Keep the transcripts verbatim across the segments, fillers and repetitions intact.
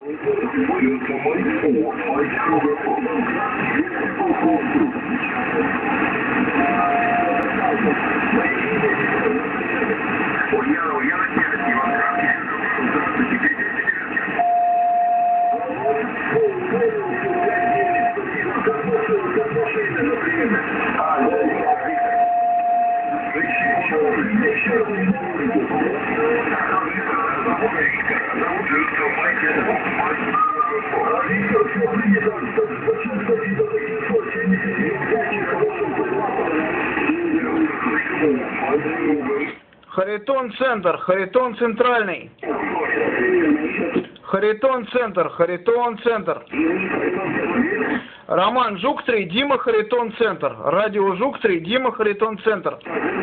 Харитон центр, Харитон центральный. Харитон центр, Харитон центр. Роман Жук три, Дима Харитон центр. Радио Жук три, Дима Харитон центр.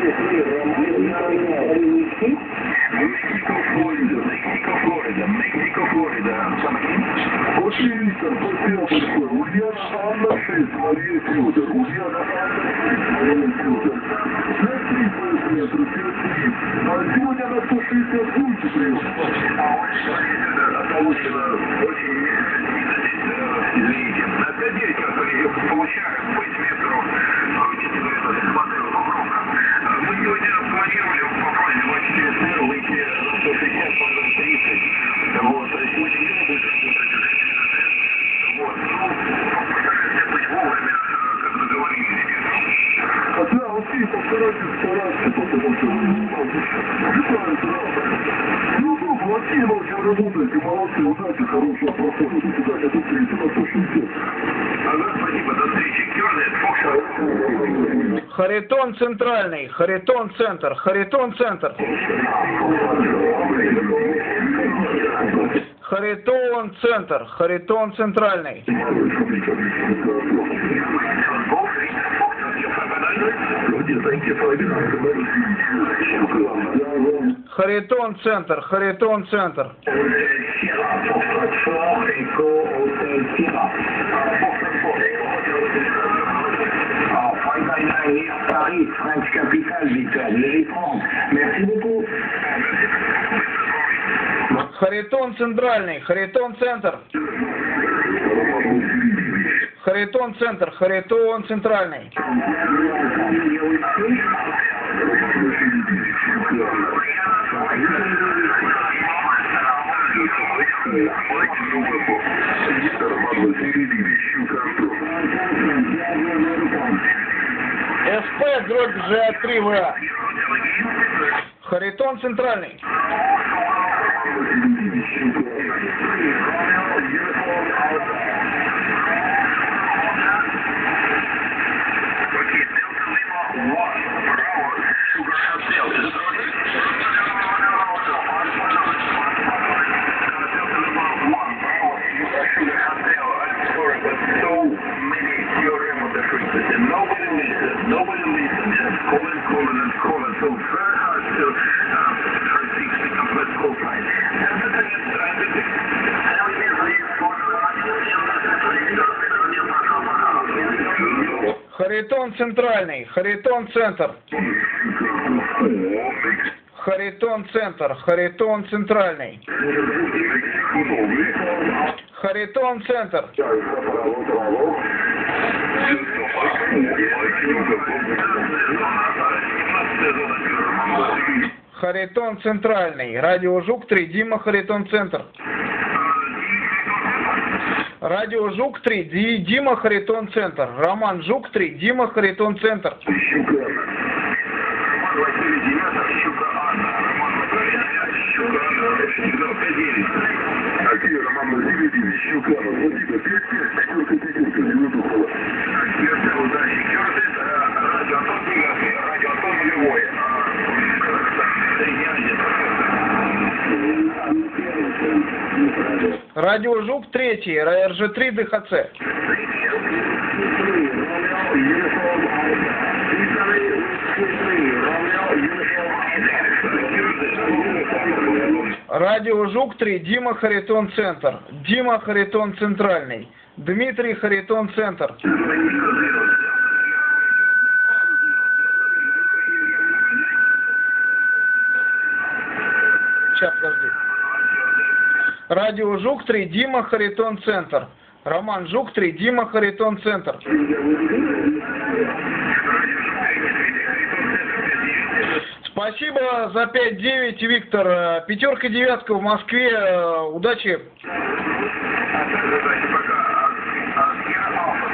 Харитон центральный, Харитон центр, Харитон центр. Харитон центр, Харитон центральный. Харитон центр, Харитон центр. French capitale, Victor. Merci beaucoup. Харитон центральный, Харитон центр. Харитон центр, Харитон центральный. СП, дробь Ж три В. Харитон центральный. Харитон центральный, Харитон центр. Харитон центр, Харитон центральный. Харитон центр. Харитон центральный. Радио Жук три, Дима Харитон центр. Радио Жук три, Ди, Дима Харитон центр. Роман Жук три, Дима Харитон центр. Радио Жук три, Р Ж три Д Х Ц. Радио Жук три, Дима Харитон центр. Дима Харитон центральный. Дмитрий Харитон центр. Сейчас, подожди. Радио Жук три, Дима, Харитон, Центр. Роман Жук три, Дима, Харитон, Центр. Спасибо за пять девять, Виктор. Пятерка, девятка в Москве. Удачи. Удачи, пока.